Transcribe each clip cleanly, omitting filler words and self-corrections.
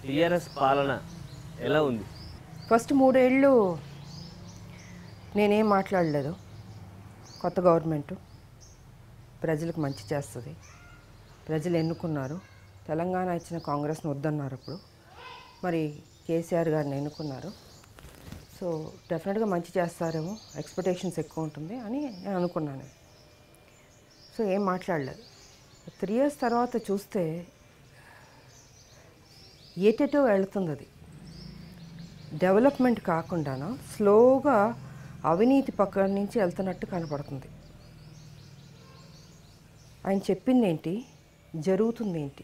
TRS పాలన ఎలా ఉంది? ఫస్ట్ 3 ఏళ్ళు నేనేం మాట్లాడలేదు. కొత్త గవర్నమెంటు ప్రజలకు మంచి చేస్తుంది, ప్రజలు ఎన్నుకున్నారు. తెలంగాణ ఇచ్చిన కాంగ్రెస్ని వద్దన్నారు. అప్పుడు మరి కేసీఆర్ గారిని ఎన్నుకున్నారు. సో డెఫినెట్గా మంచి చేస్తారేమో, ఎక్స్పెక్టేషన్స్ ఎక్కువ ఉంటుంది అని నేను అనుకున్నాను. సో ఏం మాట్లాడలేదు. 3 years తర్వాత చూస్తే ఏటేటో వెళుతుంది. అది డెవలప్మెంట్ కాకుండా స్లోగా అవినీతి పక్క నుంచి వెళ్తున్నట్టు కనపడుతుంది. ఆయన చెప్పింది ఏంటి, జరుగుతుంది ఏంటి?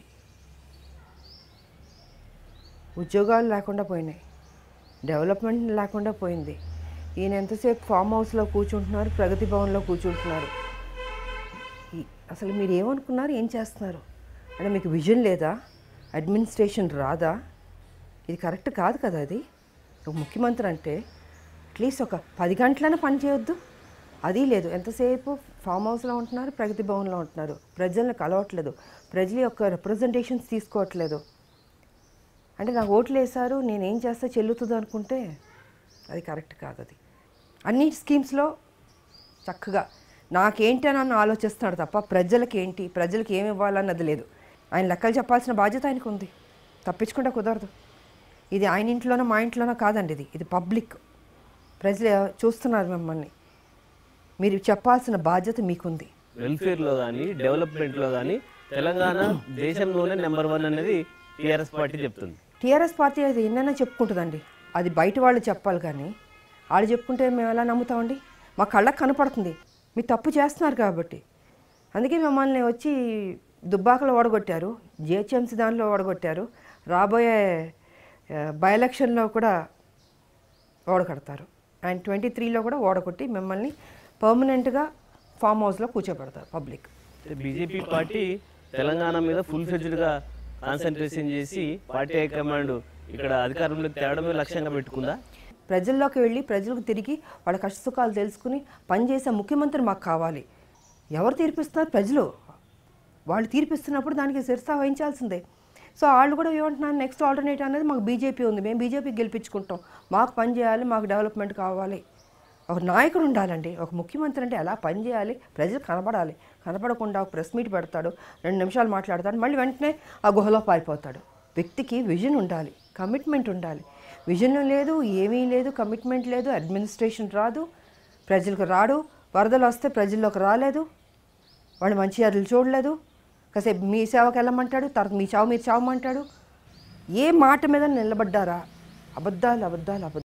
ఉద్యోగాలు లేకుండా పోయినాయి, డెవలప్మెంట్ లేకుండా పోయింది. ఈయన ఎంతసేపు ఫామ్ హౌస్లో కూర్చుంటున్నారు, ప్రగతి భవన్లో కూర్చుంటున్నారు. అసలు మీరు ఏమనుకున్నారు, ఏం చేస్తున్నారు అంటే మీకు విజన్ లేదా, అడ్మినిస్ట్రేషన్ రాదా? ఇది కరెక్ట్ కాదు కదా. అది ఒక ముఖ్యమంత్రి అంటే అట్లీస్ట్ ఒక 10 గంటలైనా పని చేయొద్దు. అది లేదు, ఎంతసేపు ఫామ్ హౌస్లో ఉంటున్నారు, ప్రగతి భవన్లో ఉంటున్నారు. ప్రజలను కలవట్లేదు, ప్రజల యొక్క రిప్రజెంటేషన్స్ తీసుకోవట్లేదు. అంటే నాకు ఓట్లు వేశారు, నేనేం చేస్తే చెల్లుతుంది అనుకుంటే అది కరెక్ట్ కాదు. అది అన్ని స్కీమ్స్లో చక్కగా నాకేంటి అని ఆలోచిస్తున్నాడు తప్ప ప్రజలకి ఏంటి, ప్రజలకి ఏమి ఇవ్వాలన్నది లేదు. ఆయన లెక్కలు చెప్పాల్సిన బాధ్యత ఆయనకు ఉంది, తప్పించుకుంటే కుదరదు. ఇది ఆయన ఇంట్లోనో మా ఇంట్లోనో కాదండి, ఇది పబ్లిక్. ప్రజలు చూస్తున్నారు మిమ్మల్ని, మీరు చెప్పాల్సిన బాధ్యత మీకుంది. వెల్ఫేర్లో కానీ డెవలప్మెంట్లో కానీ తెలంగాణ దేశంలోనే నెంబర్ 1 అనేది టీఆర్ఎస్ పార్టీ చెప్తుంది. టీఆర్ఎస్ పార్టీ అది ఎన్నైనా చెప్పుకుంటుందండి, అది బయట వాళ్ళు చెప్పాలి. కానీ వాళ్ళు చెప్పుకుంటే మేము ఎలా నమ్ముతామండి? మా కళ్ళకు కనపడుతుంది మీరు తప్పు చేస్తున్నారు కాబట్టి. అందుకే మిమ్మల్ని వచ్చి దుబ్బాకలో ఓడగొట్టారు, జిహెచ్ఎంసీ దానిలో ఓడగొట్టారు, రాబోయే బై ఎలక్షన్లో కూడా ఓడగొడతారు. అండ్ 23లో కూడా ఓడగొట్టి మిమ్మల్ని పర్మనెంట్గా ఫామ్ హౌస్లో కూర్చోబెడతారు పబ్లిక్. బీజేపీ పార్టీ తెలంగాణ మీద ఫుల్ ఫ్లెడ్జ్డ్గా కాన్సన్ట్రేషన్ చేసి పార్టీ హైకమాండ్ ఇక్కడ అధికారంలో తేవడమే లక్ష్యంగా పెట్టుకుందా? ప్రజల్లోకి వెళ్ళి ప్రజలకు తిరిగి వాళ్ళ కష్టసుఖాలు తెలుసుకుని పనిచేసే ముఖ్యమంత్రి మాకు కావాలి. ఎవరు తీర్పిస్తున్నారు? ప్రజలు. వాళ్ళు తీర్పిస్తున్నప్పుడు దానికి శిరసా వహించాల్సిందే. సో వాళ్ళు కూడా ఏమంటున్నారు, నెక్స్ట్ ఆల్టర్నేటివ్ అనేది మాకు బీజేపీ ఉంది, మేము బీజేపీకి గెలిపించుకుంటాం, మాకు పని చేయాలి, మాకు డెవలప్మెంట్ కావాలి. ఒక నాయకుడు ఉండాలండి. ఒక ముఖ్యమంత్రి అంటే ఎలా పని చేయాలి, ప్రజలు కనపడాలి. కనపడకుండా ఒక ప్రెస్ మీట్ పెడతాడు, 2 నిమిషాలు మాట్లాడతాడు, మళ్ళీ వెంటనే ఆ గుహలో పారిపోతాడు. వ్యక్తికి విజన్ ఉండాలి, కమిట్మెంట్ ఉండాలి. విజన్ లేదు, ఏమీ లేదు, కమిట్మెంట్ లేదు, అడ్మినిస్ట్రేషన్ రాదు, ప్రజలకు రాడు. వరదలు వస్తే ప్రజల్లోకి రాలేదు, వాళ్ళు మంచి అరులు చూడలేదు. కాసేపు మీ సేవకి వెళ్ళమంటాడు, తర్వాత మీ చావు మీరు చావమంటాడు. ఏ మాట మీద నిలబడ్డారా? అబద్ధాలు అబద్ధాలు అబద్ధాలు.